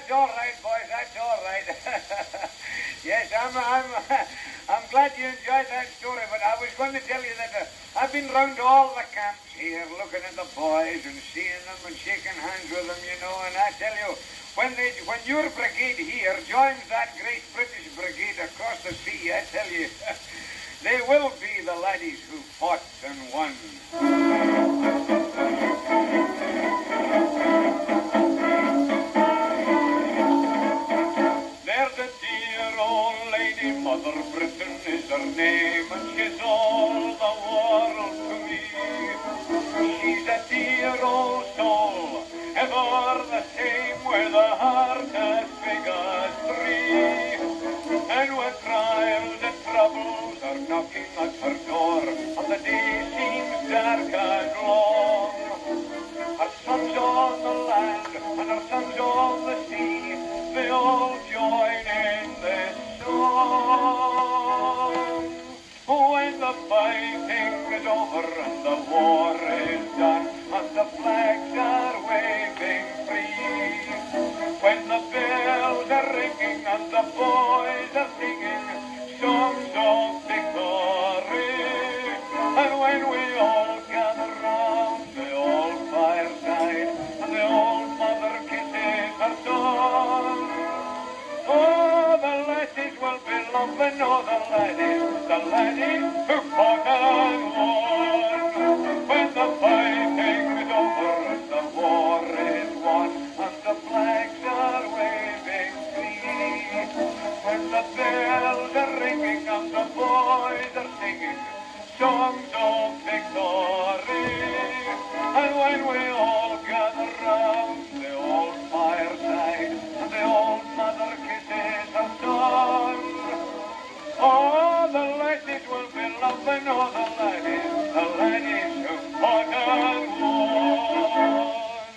that's all right, boys. That's all right. Yes, I'm glad you enjoyed that story, but I was going to tell you that I've been round all the camps here looking at the boys and seeing them and shaking hands with them, you know, and I tell you, when your brigade here joins that great British brigade across the sea, I tell you, they will be the laddies who fought and won. There's a dear old lady, Mother Britain is her name, and she's all the world to me. She's a dear old soul, ever the same, with a heart as big as three. And when trials and troubles are knocking at her door, and the day seems dark and long, her sons on the land and her sons on the sea, they all join in this song. When the fighting is over and the war is done, and the flags are waving free, when the bells are ringing and the boys are singing songs of victory, and when we all gather round the old fireside and the old mother kisses her son, oh, the lasses will be loving, oh, the laddies who fought and won. When the fighting is over and the war is won, and the flags are waving free, when the bells are ringing and the boys are singing songs of victory, and when we all gather round the old fireside and the old mother kisses her son, oh, the lasses will be loving, oh, the laddies who fought and won.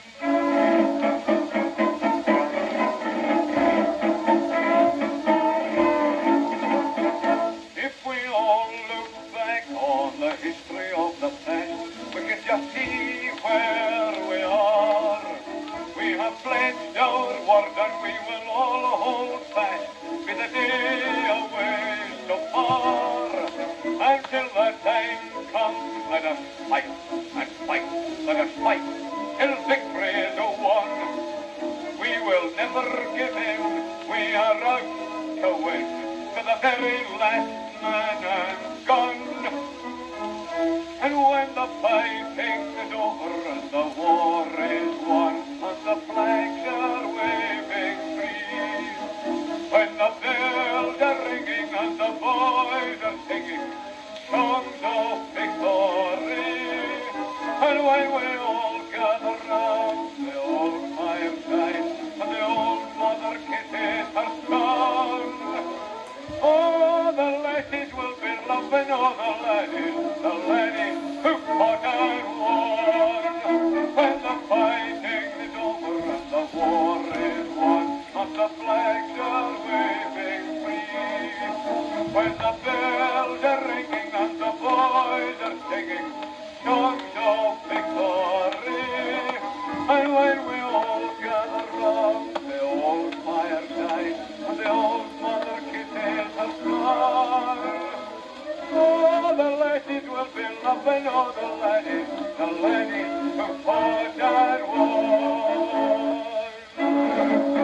If we all look back on the history of the past, we can just see where we are. We have pledged our word and we will all hold fast, be the day away so far. Until the time comes, let us fight and fight, let us fight till victory is won. We will never give in, we are out to win, to the very last man and gun. And when the fighting is over and the war is won, and the flags are waving free, when the bells are ringing and the boys are singing songs of victory, and when we all gather round the old fireside and the old mother kisses her son, oh, the lasses will be loving, oh, the laddies who fought and won. When the fighting is over and the war is won, and the flags are waving free, when the bells are ringing and the boys are singing songs of victory, and when we all gather round the old fireside and the old mother kisses her son, oh, the lasses will be loving, oh, the laddies who fought and won.